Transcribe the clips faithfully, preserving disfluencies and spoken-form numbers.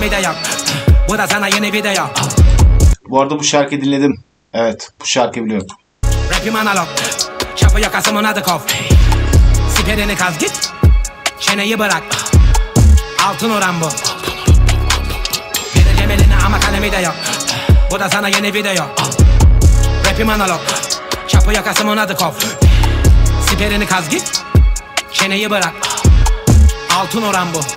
kalemi de yok. Bu da sana yeni video. Bu arada bu şarkıyı dinledim. Evet, bu şarkıyı biliyorum. Rapim analog, çapı yakasımın adı kof. Siperini kaz git, çeneyi bırak. Altın oran bu. Vereceğim eline ama kalemi de yok. Bu da sana yeni video. Rapim analog, çapı yakasımın adı kof. Siperini kaz git, çeneyi bırak. Altın oran bu.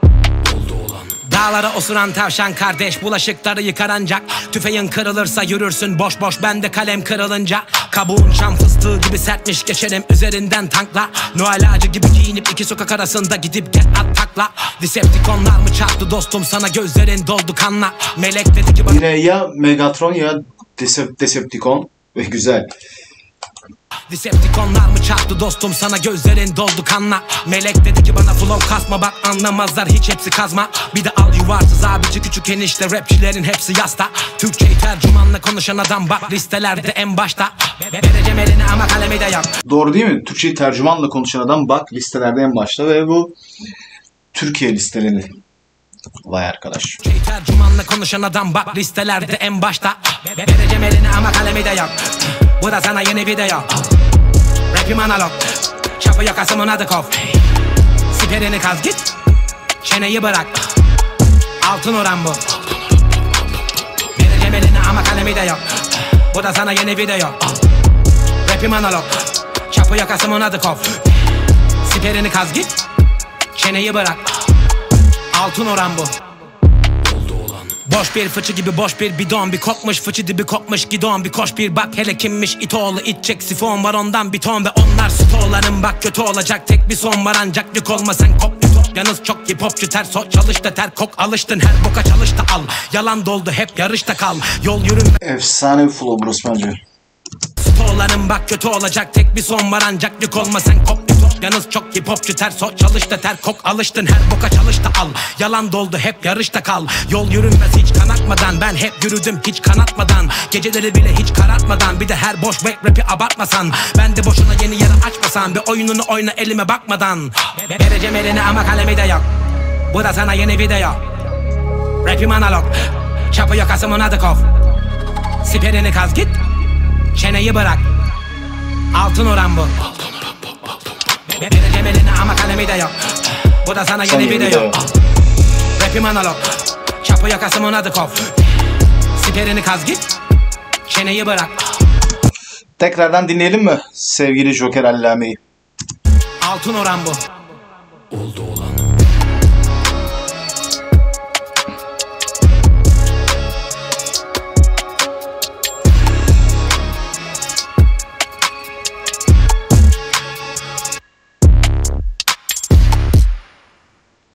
Dağlara osuran tavşan kardeş, bulaşıkları yıkar ancak. Tüfeğin kırılırsa yürürsün boş boş, bende kalem kırılınca. Kabuğun çam fıstığı gibi sertmiş, geçerim üzerinden tankla. Noel ağacı gibi giyinip iki sokak arasında gidip get at takla. Decepticonlar mı çarptı dostum sana, gözlerin doldu kanla. Melek dedi ki bana... Yine ya Megatron ya Decep Decepticon. Ve güzel. Decepticonlar mı çarptı dostum sana, gözlerin doldu kanla. Melek dedi ki bana flow kasma, bak anlamazlar hiç, hepsi kazma. Bir de al yuvarsız abici küçük enişte, rapçilerin hepsi yasta. Türkçeyi tercümanla konuşan adam bak listelerde en başta. Vereceğim eline ama kalemi de yok. Doğru değil mi? Türkçeyi tercümanla konuşan adam bak listelerde en başta ve bu Türkiye listeleri. Vay arkadaş. Türkçeyi tercümanla konuşan adam bak listelerde en başta. Vereceğim eline ama kalemi de yok. Bu da sana yeni video. Rapim analog, çapı yakasımın adı kof. Siperini kaz git, çeneyi bırak. Altın oran bu. Vereceğim eline ama kalemi de yok. Bu da sana yeni video. Rapim analog, çapı yakasımın adı kof. Siperini kaz git, çeneyi bırak. Altın oran bu. Boş bir fıçı gibi boş bir bidon, bir kokmuş fıçı dibi kopmuş gidon. Bir koş bir bak hele kimmiş it oğlu, itecek sifon var ondan bir ton. Ve onlar stoğların bak kötü olacak, tek bir son var ancak yük olma sen kop bir top. Yalnız çok hip hopçu ters o, çalış da ter kok, alıştın her boka çalış da al. Yalan doldu hep yarışta kal, yol yürünme. Efsane bir flow burası bence. Stoğların bak kötü olacak, tek bir son var ancak yük olma sen kop bir top. Yalnız çok hip hopçu ters o, çalış da ter kok, alıştın her boka çalış da al. Yalan doldu hep yarışta kal, yol yürünmez hiç kanatmadan. Ben hep yürüdüm hiç kanatmadan, geceleri bile hiç karartmadan. Bir de her boş rap rapi abartmasan, ben de boşuna yeni yere açmasan. Bir oyununu oyna elime bakmadan. Vereceğim eline ama kalemi de yok. Bu da sana yeni video. Rapim analog, çapı yakasımın adı kof. Siperini kaz git, çeneyi bırak. Altın oran bu. Vereceğim eline ama kalemi de yok. Bu da sana yeni video. Rapim analog, çapı yakasımın adı kof. Siperini kaz git, çeneyi bırak. Tekrardan dinleyelim mi sevgili Joker Allame'yi? Altın oran bu. Oldu olan